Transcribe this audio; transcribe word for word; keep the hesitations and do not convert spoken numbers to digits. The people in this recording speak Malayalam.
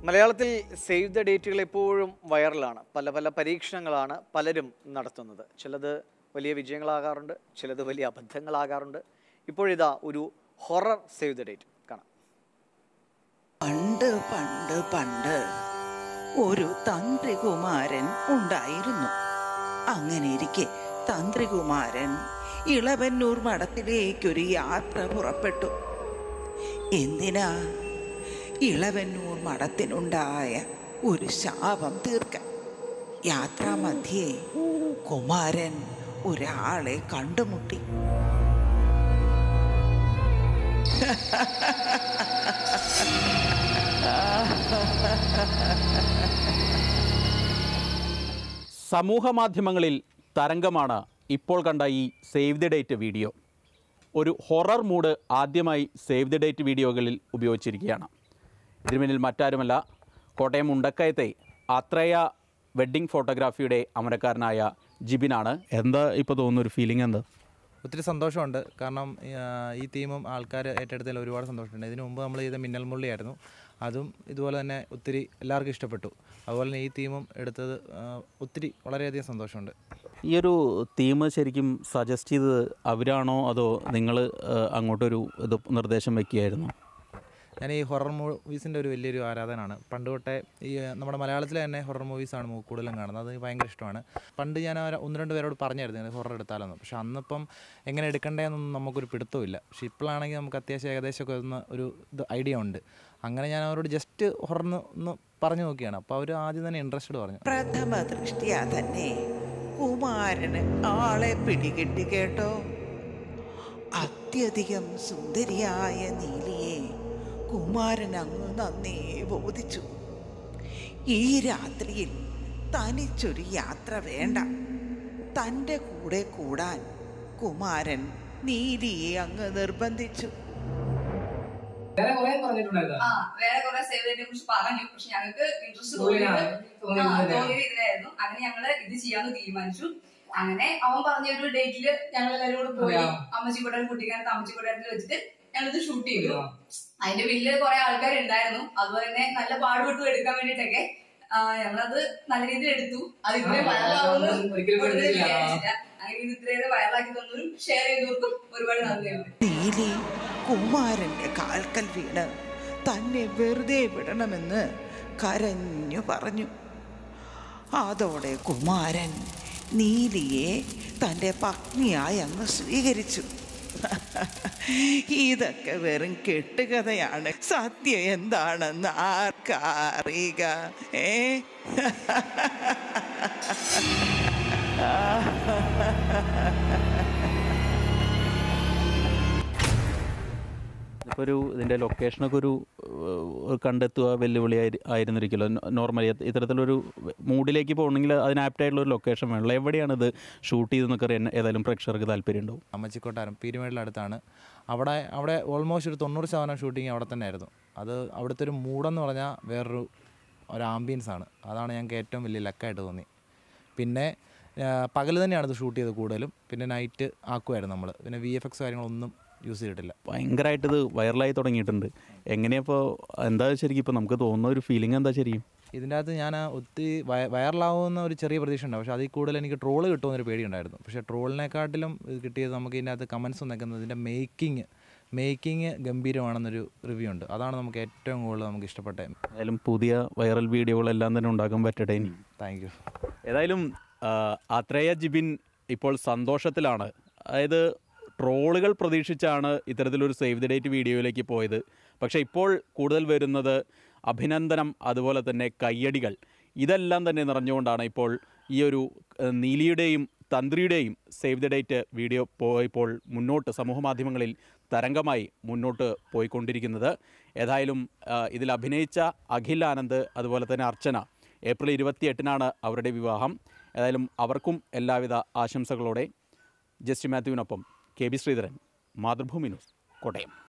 മലയാളത്തിൽ സേവ് ദ ഡേറ്റുകൾ എപ്പോഴും വൈറലാണ്. പല പല പരീക്ഷണങ്ങളാണ് പലരും നടത്തുന്നത്. ചിലത് വലിയ വിജയങ്ങളാകാറുണ്ട്, ചിലത് വലിയ അബദ്ധങ്ങളാകാറുണ്ട്. ഇപ്പോഴിതാ ഒരു ഹൊറർ സേവ് ദ ഡേറ്റ് കാണാം. പണ്ട് പണ്ട് പണ്ട് ഒരു തന്ത്രികുമാരൻ ഉണ്ടായിരുന്നു. അങ്ങനെ ഇരിക്കെ തന്ത്രികുമാരൻ ഇളവന്നൂർ മഠത്തിലേക്കൊരു യാത്ര പുറപ്പെട്ടു. എന്തിനാ? ഇളവന്നൂർ മഠത്തിനുണ്ടായ ഒരു ശാപം തീർക്കാൻ. യാത്രാമധ്യേ കുമാരൻ ഒരാളെ കണ്ടുമുട്ടി. സമൂഹ മാധ്യമങ്ങളിൽ തരംഗമാണ് ഇപ്പോൾ കണ്ട ഈ സേവ് ദി ഡേറ്റ് വീഡിയോ. ഒരു ഹൊറർ മൂഡ് ആദ്യമായി സേവ് ദി ഡേറ്റ് വീഡിയോകളിൽ ഉപയോഗിച്ചിരിക്കുകയാണ്. ഇതിനു പിന്നിൽ മറ്റാരുമല്ല, കോട്ടയം മുണ്ടക്കയത്തെ ആത്രേയ വെഡ്ഡിംഗ് ഫോട്ടോഗ്രാഫിയുടെ അമരക്കാരനായ ജിബിനാണ്. എന്താ ഇപ്പോൾ തോന്നുന്നൊരു ഫീലിംഗ്? എന്താ? ഒത്തിരി സന്തോഷമുണ്ട്. കാരണം ഈ തീമും ആൾക്കാർ ഏറ്റെടുത്തതിൽ ഒരുപാട് സന്തോഷമുണ്ട്. ഇതിനു മുമ്പ് നമ്മൾ ചെയ്ത മിന്നൽ മുള്ളിയായിരുന്നു, അതും ഇതുപോലെ തന്നെ ഒത്തിരി എല്ലാവർക്കും ഇഷ്ടപ്പെട്ടു. അതുപോലെ തന്നെ ഈ തീമും എടുത്തത് ഒത്തിരി വളരെയധികം സന്തോഷമുണ്ട്. ഈ ഒരു തീം ശരിക്കും സജസ്റ്റ് ചെയ്തത് അവരാണോ അതോ നിങ്ങൾ അങ്ങോട്ടൊരു ഇത് നിർദ്ദേശം വയ്ക്കുകയായിരുന്നു? ഞാൻ ഈ ഹൊറർ മൂവീസിൻ്റെ ഒരു വലിയൊരു ആരാധനാണ്. പണ്ട് തൊട്ടേ ഈ നമ്മുടെ മലയാളത്തിലെ തന്നെ ഹൊറർ മൂവീസാണ് കൂടുതലും കാണുന്നത്. അത് ഭയങ്കര ഇഷ്ടമാണ്. പണ്ട് ഞാൻ ഒന്ന് രണ്ട് പേരോട് പറഞ്ഞായിരുന്നു ഹൊറർ എടുത്താലെന്ന്. പക്ഷെ അന്നിപ്പം എങ്ങനെ എടുക്കേണ്ടതെന്നൊന്നും നമുക്കൊരു പിടുത്തമില്ല. പക്ഷെ ഇപ്പോഴാണെങ്കിൽ നമുക്ക് അത്യാവശ്യം ഏകദേശമൊക്കെ ഒന്ന് ഒരു ഇത് ഐഡിയ ഉണ്ട്. അങ്ങനെ ഞാൻ അവരോട് ജസ്റ്റ് ഹൊറർന്ന് ഒന്ന് പറഞ്ഞു നോക്കിയാണ്. അപ്പോൾ അവർ ആദ്യം തന്നെ ഇൻട്രസ്റ്റഡ് പറഞ്ഞു. പ്രഥമ ദൃഷ്ടിയാ തന്നെ കുമാരന് ആളെ പിടികിട്ടി കേട്ടോ. അത്യധികം സുന്ദരിയായ നീലിയെ കുമാരൻ അങ്ങ് നന്നേ ബോധിച്ചു. ഈ രാത്രിയിൽ തനിച്ചൊരു യാത്ര വേണ്ട. തൻ്റെ കൂടെ കൂടാൻ കുമാരൻ നീലിയെ അങ്ങ് നിർബന്ധിച്ചു. വേറെ കുറെ സേവനത്തെ കുറിച്ച് പറഞ്ഞു, പക്ഷെ ഞങ്ങൾക്ക് ഇൻട്രസ്റ്റ് തോന്നിയത് ഇതിനായിരുന്നു. അങ്ങനെ ഞങ്ങള് ഇത് ചെയ്യാന്ന് തീരുമാനിച്ചു. അങ്ങനെ അവൻ പറഞ്ഞ ഒരു ഡേറ്റില് ഞങ്ങൾ എല്ലാവരും കൂടെ പോയി അമ്മച്ചിക്കോട്ടൻ കുട്ടിക്കാനത്ത് അമ്മച്ചിക്കോട്ടത്തിൽ വെച്ചിട്ട് ഞങ്ങളിത് ഷൂട്ട് ചെയ്തു. അതിന്റെ പിന്നില് കുറെ ആൾക്കാരുണ്ടായിരുന്നു. അതുപോലെ തന്നെ നല്ല പാടുപെട്ടു എടുക്കാൻ വേണ്ടിട്ടൊക്കെ ഞങ്ങളത് നല്ല രീതിയിൽ എടുത്തു. അത് ഇത്രയും വൈറലാവുമെന്ന് വിചാരിച്ചില്ല. അങ്ങനെ ഇത് ഇത്രയേറെ വൈറലാക്കി തന്നവരും ഷെയർ ചെയ്തവർക്കും ഒരുപാട് നന്ദിയുണ്ട്. നീലി കുമാരന്റെ കാൽക്കൽ വീണ് തന്നെ വെറുതെ വിടണമെന്ന് കരഞ്ഞു പറഞ്ഞു. അതോടെ കുമാരൻ നീലിയെ തൻ്റെ പത്നിയായി അങ്ങ് സ്വീകരിച്ചു. ഇതൊക്കെ വെറും കെട്ടുകഥയാണ്. സത്യം എന്താണെന്ന് ആർക്കറിയുക? ഏ ഇപ്പോൾ ഒരു ഇതിൻ്റെ ലൊക്കേഷനൊക്കെ ഒരു കണ്ടെത്തുക വെല്ലുവിളി ആയിരുന്നിരിക്കുമല്ലോ. നോർമലി ഇത്തരത്തിലൊരു മൂഡിലേക്ക് പോകണമെങ്കിൽ അതിന് ആപ്റ്റായിട്ടുള്ളൊരു ലൊക്കേഷൻ വേണമല്ലോ. എവിടെയാണ് ഇത് ഷൂട്ട് ചെയ്തെന്നൊക്കെ അറിയാൻ ഏതായാലും പ്രേക്ഷകർക്ക് താല്പര്യം ഉണ്ടാവും. അമ്മച്ചിക്കൊട്ടാരം പീരുമേടിനടുത്താണ്. അവിടെ അവിടെ ഓൾമോസ്റ്റ് ഒരു തൊണ്ണൂറ് ശതമാനം ഷൂട്ടിങ് അവിടെ തന്നെ ആയിരുന്നു. അത് അവിടുത്തെ ഒരു മൂടെന്ന് പറഞ്ഞാൽ വേറൊരു ഒരു ആംബിയൻസ് ആണ്. അതാണ് ഞങ്ങൾക്ക് ഏറ്റവും വലിയ ലക്കായിട്ട് തോന്നി. പിന്നെ പകൽ തന്നെയാണ് ഇത് ഷൂട്ട് ചെയ്തത് കൂടുതലും. പിന്നെ നൈറ്റ് ആക്കുമായിരുന്നു നമ്മൾ. പിന്നെ വി എഫ് എക്സ് കാര്യങ്ങളൊന്നും യൂസ് ചെയ്തിട്ടില്ല. ഭയങ്കരമായിട്ടിത് വൈറലായി തുടങ്ങിയിട്ടുണ്ട്. എങ്ങനെയപ്പോൾ എന്താ ശരിക്കും ഇപ്പോൾ നമുക്ക് തോന്നുന്ന ഒരു ഫീലിംഗ് എന്താ ശരിക്കും? ഇതിൻ്റെ അകത്ത് ഞാൻ ഒത്തിരി വൈറലാവുന്ന ഒരു ചെറിയ പ്രതീക്ഷ ഉണ്ടാവും. പക്ഷേ അതിൽ കൂടുതൽ എനിക്ക് ട്രോള് കിട്ടുമെന്നൊരു പേടിയുണ്ടായിരുന്നു. പക്ഷേ ട്രോളിനെക്കാട്ടിലും ഇത് കിട്ടിയത് നമുക്ക് ഇതിനകത്ത് കമൻസ് നിൽക്കുന്നത് ഇതിൻ്റെ മേക്കിങ് മേക്കിങ് ഗംഭീരമാണെന്നൊരു റിവ്യൂ ഉണ്ട്. അതാണ് നമുക്ക് ഏറ്റവും കൂടുതൽ നമുക്ക് ഇഷ്ടപ്പെട്ടത്. ഏതായാലും പുതിയ വൈറൽ വീഡിയോകളെല്ലാം തന്നെ ഉണ്ടാക്കാൻ പറ്റട്ടെ. ഇനി താങ്ക് യു. ഏതായാലും ആത്രേയ ജിബിൻ ഇപ്പോൾ സന്തോഷത്തിലാണ്. അതായത് ട്രോളുകൾ പ്രതീക്ഷിച്ചാണ് ഇത്തരത്തിലൊരു സേവ് ദി ഡേറ്റ് വീഡിയോയിലേക്ക് പോയത്. പക്ഷേ ഇപ്പോൾ കൂടുതൽ വരുന്നത് അഭിനന്ദനം, അതുപോലെ തന്നെ കയ്യടികൾ, ഇതെല്ലാം തന്നെ നിറഞ്ഞുകൊണ്ടാണ് ഇപ്പോൾ ഈ ഒരു നീലിയുടെയും തന്ത്രിയുടെയും സേവ് ദി ഡേറ്റ് വീഡിയോ പോയപ്പോൾ മുന്നോട്ട് സമൂഹ മാധ്യമങ്ങളിൽ തരംഗമായി മുന്നോട്ട് പോയിക്കൊണ്ടിരിക്കുന്നത്. ഏതായാലും ഇതിൽ അഭിനയിച്ച അഖിൽ ആനന്ദ്, അതുപോലെ തന്നെ അർച്ചന, ഏപ്രിൽ ഇരുപത്തിയെട്ടിനാണ് അവരുടെ വിവാഹം. ഏതായാലും അവർക്കും എല്ലാവിധ ആശംസകളോടെ ജസ്റ്റി മാത്യുവിനൊപ്പം K B Sreedharan, Mathrubhumi news, Kottayam.